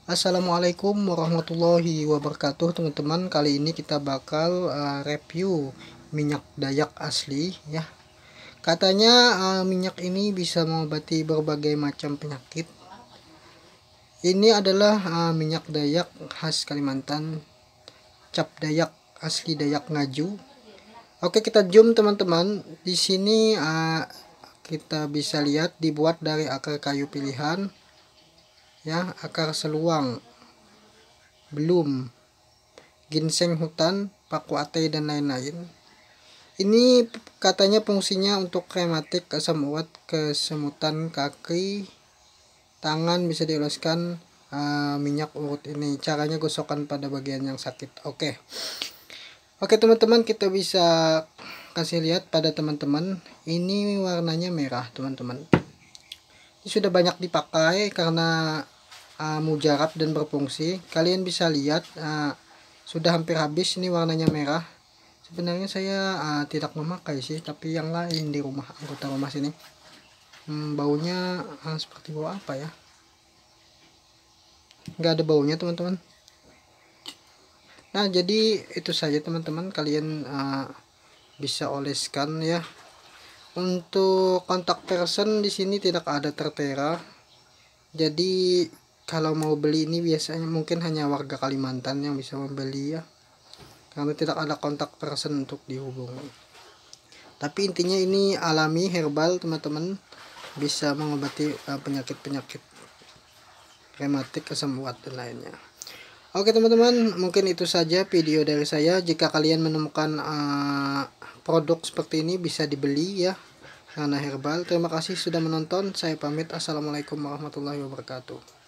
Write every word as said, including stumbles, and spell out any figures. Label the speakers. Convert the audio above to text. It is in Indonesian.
Speaker 1: Assalamualaikum warahmatullahi wabarakatuh teman-teman. Kali ini kita bakal uh, review minyak dayak asli ya. Katanya uh, minyak ini bisa mengobati berbagai macam penyakit. Ini adalah uh, minyak dayak khas Kalimantan, cap dayak asli Dayak Ngaju. Oke, kita zoom teman-teman. Di sini uh, kita bisa lihat dibuat dari akar kayu pilihan ya, akar seluang, belum, ginseng hutan, paku ate dan lain-lain. Ini katanya fungsinya untuk rematik, asam urat, kesemutan kaki, tangan, bisa dioleskan uh, minyak urut ini. Caranya gosokkan pada bagian yang sakit. Oke. Oke teman-teman, kita bisa kasih lihat pada teman-teman. Ini warnanya merah teman-teman. Ini sudah banyak dipakai karena uh, mujarab dan berfungsi. Kalian bisa lihat uh, sudah hampir habis. Ini warnanya merah. Sebenarnya saya uh, tidak memakai sih, tapi yang lain di rumah, anggota rumah sini. Hmm, baunya uh, seperti bau apa ya? Nggak ada baunya teman-teman. Nah, jadi itu saja teman-teman. Kalian uh, bisa oleskan ya. Untuk kontak person di sini tidak ada tertera. Jadi kalau mau beli ini biasanya mungkin hanya warga Kalimantan yang bisa membeli ya. Karena tidak ada kontak person untuk dihubungi. Tapi intinya ini alami, herbal teman-teman. Bisa mengobati penyakit-penyakit uh, rematik, asam urat dan lainnya. Oke teman-teman, mungkin itu saja video dari saya. Jika kalian menemukan uh, produk seperti ini bisa dibeli ya, karena herbal. Terima kasih sudah menonton. Saya pamit. Assalamualaikum warahmatullahi wabarakatuh.